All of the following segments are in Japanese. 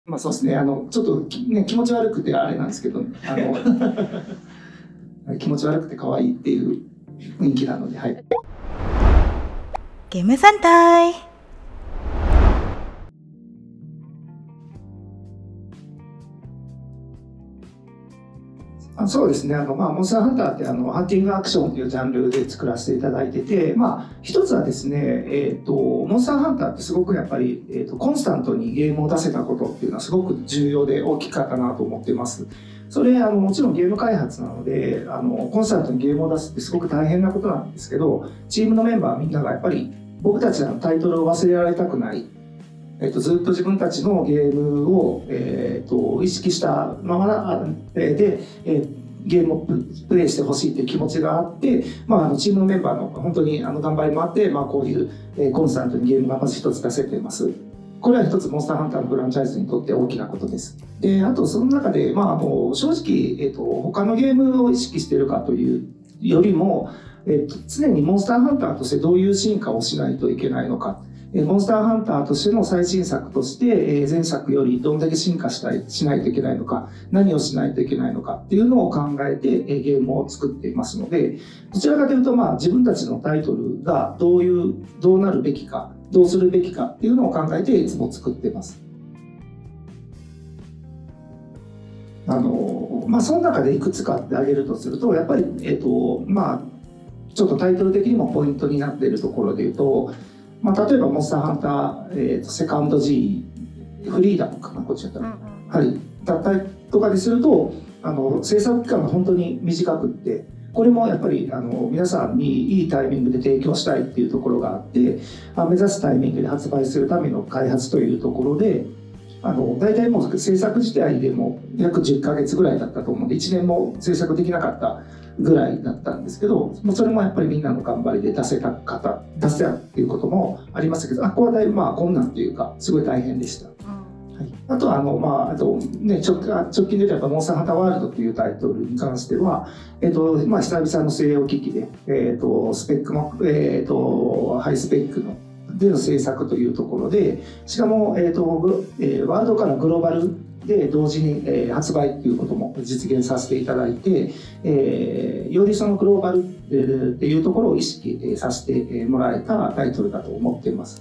まあそうですね、ちょっとね、気持ち悪くてあれなんですけど、気持ち悪くて可愛いっていう雰囲気なので、はい。 Game santai. そうですね。モンスターハンターってハンティングアクションというジャンルで作らせていただいてて、一つはですね、モンスターハンターってすごくやっぱり、コンスタントにゲームを出せたことっていうのはすごく重要で大きかったなと思っています。それ、もちろんゲーム開発なので、コンスタントにゲームを出すってすごく大変なことなんですけど、チームのメンバーみんながやっぱり僕たちのタイトルを忘れられたくない。ずっと自分たちのゲームを、意識したままで、ゲームをプレイしてほしいという気持ちがあって、チームのメンバーの本当に頑張りもあって、こういう、コンスタントにゲームがまず一つ出せています。これは一つモンスターハンターのフランチャイズにとって大きなことです。で、あとその中で、正直、他のゲームを意識しているかというよりも、常にモンスターハンターとしてどういう進化をしないといけないのか。モンスターハンターとしての最新作として、前作よりどんだけ進化しないといけないのか、何をしないといけないのかっていうのを考えて、ゲームを作っていますので、どちらかというと、自分たちのタイトルがどうなるべきか、どうするべきかっていうのを考えていつも作っています。その中でいくつかって挙げるとすると、やっぱり、ちょっとタイトル的にもポイントになっているところでいうと、例えばモンスターハンター、セカンド G フリーダムかな、こっちだったら、はい、だったりとかですると制作期間が本当に短くって、これもやっぱり皆さんにいいタイミングで提供したいっていうところがあって、目指すタイミングで発売するための開発というところで、大体もう制作自体でも約10ヶ月ぐらいだったと思うんで、1年も制作できなかったぐらいだったんですけど、それもやっぱりみんなの頑張りで出せたっていうこともありましたけど、これはだいぶ困難というかすごい大変でした。はい、あとはあとね、直近で言うとやっぱモンスターハンターワールドっていうタイトルに関しては、久々の据え置き機で、スペックも、ハイスペックのでの制作というところで、しかも、ワールドからグローバルで同時に、発売っていうことも実現させていただいて、よりそのグローバルっていうところを意識させてもらえたタイトルだと思っています。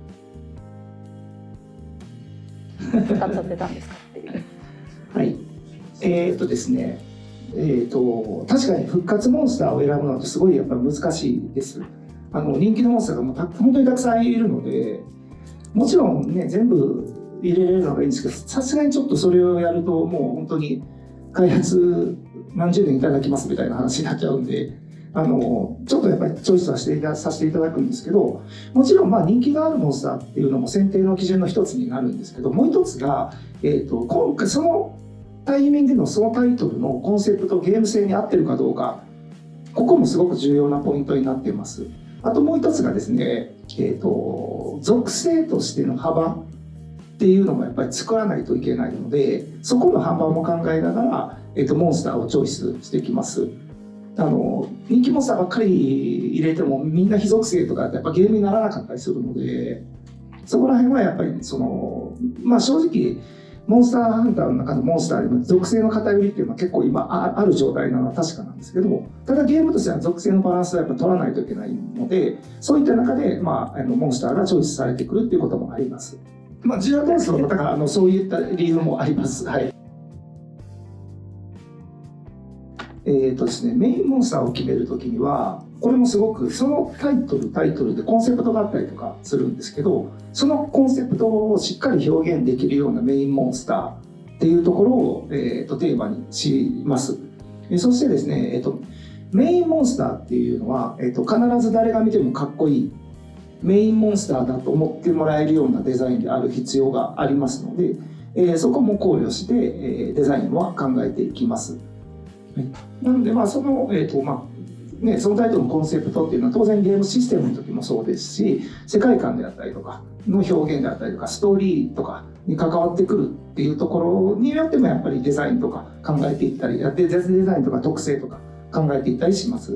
使っちゃってたんですかっていう。 はい。ですね、確かに復活モンスターを選ぶのってすごいやっぱ難しいです。人気のモンスターがもう本当にたくさんいるので、もちろんね全部入れれるのがいいんですけど、さすがにちょっとそれをやるともう本当に開発何十年いただきますみたいな話になっちゃうんで、ちょっとやっぱりチョイスはさせていただくんですけど、もちろん人気があるモンスターっていうのも選定の基準の一つになるんですけど、もう一つが、今回そのタイミングでのそのタイトルのコンセプトゲーム性に合ってるかどうか、ここもすごく重要なポイントになっています。あともう一つがですね、属性としての幅っていうのもやっぱり作らないといけないので、そこの幅も考えながら、モンスターをチョイスしてきます。人気モンスターばっかり入れてもみんな非属性とかやっぱゲームにならなかったりするので、そこら辺はやっぱり正直モンスターハンターの中のモンスターでも属性の偏りっていうのは結構今ある状態なのは確かなんですけど、ただゲームとしては属性のバランスはやっぱ取らないといけないので、そういった中で、モンスターがチョイスされてくるっていうこともあります。ジュラトンスのだからそういった理由もあります。はい。ですね、メインモンスターを決めるときには、これもすごくそのタイトルでコンセプトがあったりとかするんですけど、そのコンセプトをしっかり表現できるようなメインモンスターっていうところを、テーマにします。そしてですね、メインモンスターっていうのは、必ず誰が見てもかっこいいメインモンスターだと思ってもらえるようなデザインである必要がありますので、そこも考慮して、デザインは考えていきます。なので、そのタイトルのコンセプトっていうのは当然ゲームシステムの時もそうですし、世界観であったりとかの表現であったりとかストーリーとかに関わってくるっていうところによってもやっぱりデザインとか考えていったり、デザインとか特性とか考えていったりします。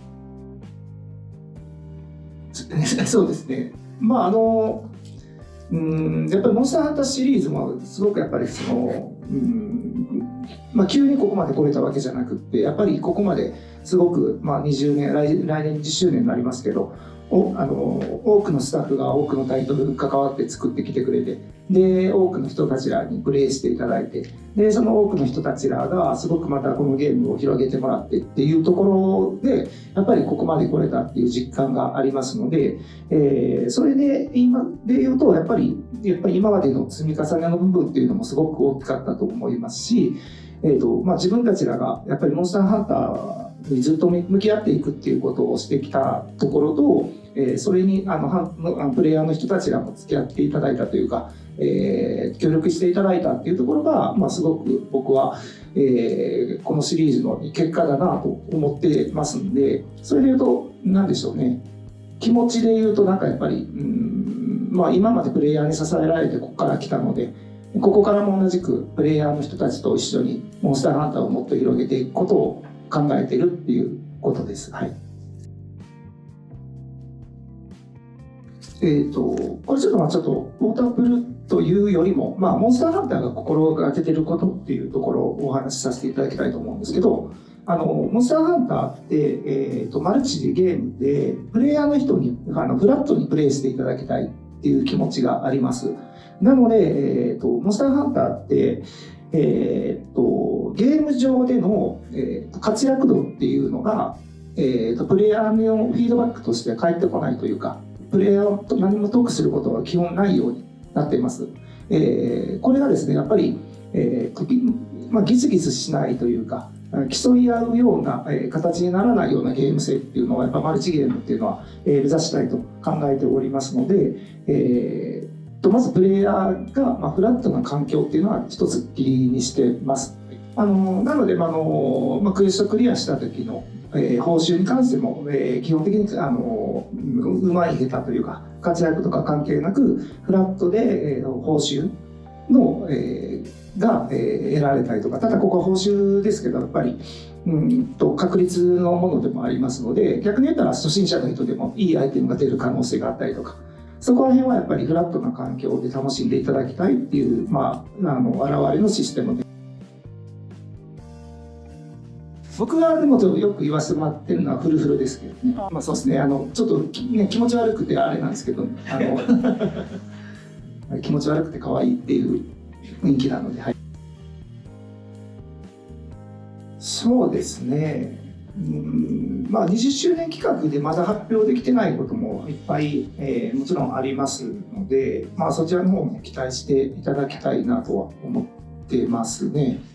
そうですね。 やっぱりモンスターハンターシリーズもすごくやっぱりその、急にここまで来れたわけじゃなくって、やっぱりここまですごく、20年来年10周年になりますけど、多くのスタッフが多くのタイトルに関わって作ってきてくれて、で多くの人たちらにプレイしていただいて、でその多くの人たちらがすごくまたこのゲームを広げてもらってっていうところで、やっぱりここまで来れたっていう実感がありますので、それで今で言うとやっぱり今までの積み重ねの部分っていうのもすごく大きかったと思いますし、自分たちらがやっぱりモンスターハンターにずっと向き合っていくっていうことをしてきたところと、それにプレイヤーの人たちらも付き合っていただいたというか、協力していただいたっていうところが、すごく僕は、このシリーズの結果だなと思ってますんで、それで言うと何でしょうね、気持ちで言うとなんかやっぱり今までプレイヤーに支えられてここから来たので、ここからも同じくプレイヤーの人たちと一緒にモンスターハンターをもっと広げていくことを考えているっていうことです。はい。これちょっとウォータープルというよりも、モンスターハンターが心がけてることっていうところをお話しさせていただきたいと思うんですけど、モンスターハンターって、マルチゲームでプレイヤーの人にフラットにプレイしていただきたいっていう気持ちがあります。なので、モンスターハンターって、ゲーム上での、活躍度っていうのが、プレイヤーのフィードバックとして返ってこないというか、プレイヤーと何もトークすることは基本ないようになっています。これがですね、やっぱり、ギスギスしないというか、競い合うような形にならないようなゲーム性っていうのはやっぱマルチゲームっていうのは目指したいと考えておりますので、まずプレイヤーがフラットな環境っていうのは一つきりにしてます。なので、クエストクリアした時の報酬に関しても基本的にうまい下手というか活躍とか関係なくフラットで報酬のが得られたりとか、ただここは報酬ですけどやっぱり確率のものでもありますので、逆に言ったら初心者の人でもいいアイテムが出る可能性があったりとか、そこら辺はやっぱりフラットな環境で楽しんでいただきたいっていう、表れのシステムで、僕がでもよく言わせてもらってるのはフルフルですけどね。そうですね、ちょっと、ね、気持ち悪くてあれなんですけど気持ち悪くて可愛いっていう雰囲気なので、はい、そうですね、20周年企画でまだ発表できてないこともいっぱい、もちろんありますので、そちらの方も期待していただきたいなとは思ってますね。